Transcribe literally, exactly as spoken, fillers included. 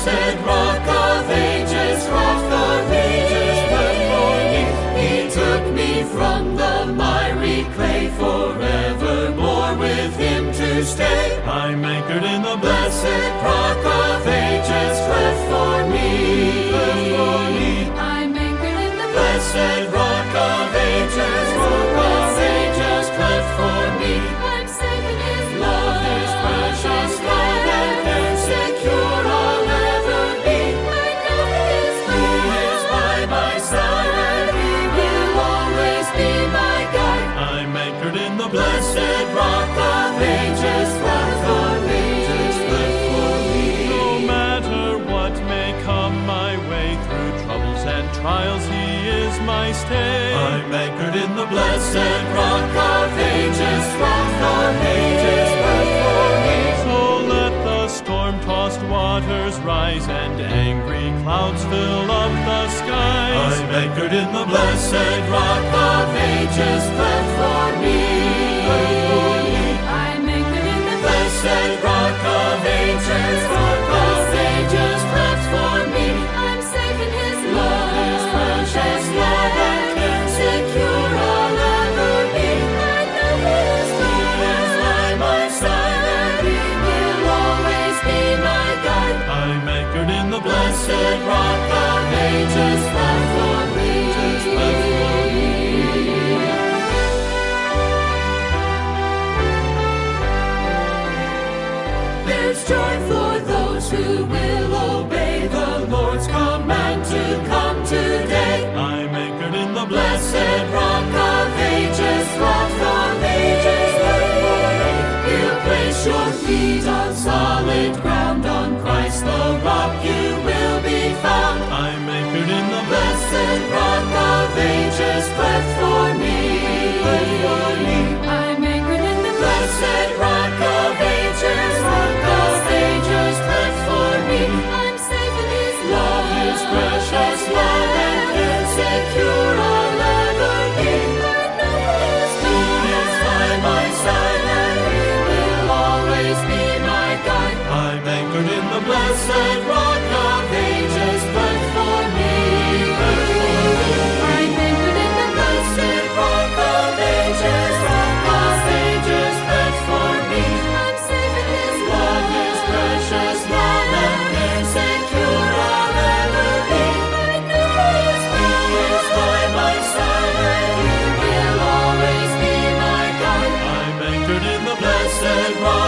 blessed rock of ages, rock of ages, rock for me. He took me from the miry clay, forevermore with him to stay. I'm anchored in the Blessed rock of ages, cleft for me, cleft for me. I'm anchored in the Blessed rock of ages, rock of ages, cleft for me. I'm safe in his Love, his precious love, that can secure I'll ever be. I know he is He is by my side, and he will always be my guide. I'm anchored in the Blessed rock of ages, cleft for ages, cleft for me. No matter what may come my way, through troubles and trials he is my stay. I'm anchored in the Blessed rock of ages, rock of ages, cleft for me. So let the storm-tossed waters rise and angry clouds fill up the skies. I'm anchored in the Blessed rock of ages, cleft for me. I'm anchored in the Blessed rock of ages, rock of ages, cleft for me. I'm safe in his Love, his precious love, that can secure I'll ever be. I know he is He is by my side, and he will always be my guide. I'm anchored in the Blessed rock of ages, cleft for me, cleft for me. There's joy for those who will obey the Lord's command to come today. I'm anchored in the Blessed rock of ages, rock of ages, cleft for me. You place your feet on solid ground, on Christ the rock you will be found. I'm anchored in the Blessed rock of ages, cleft for me, cleft for me. I'm anchored in the Blessed rock of ages, rock of ages, cleft for me. I'm safe in his Love, his precious love, and can secure I'll ever be. I know he is He is by my side, and he will always be my guide. I'm anchored in the Blessed rock of ages, cleft for me, cleft for me. I'm anchored in the Blessed rock of ages, rock of ages, cleft for me. I'm safe in his Love, his precious love, and can secure I'll ever be. I know he is He is by my side, and he will always be my guide. I'm anchored in the Blessed rock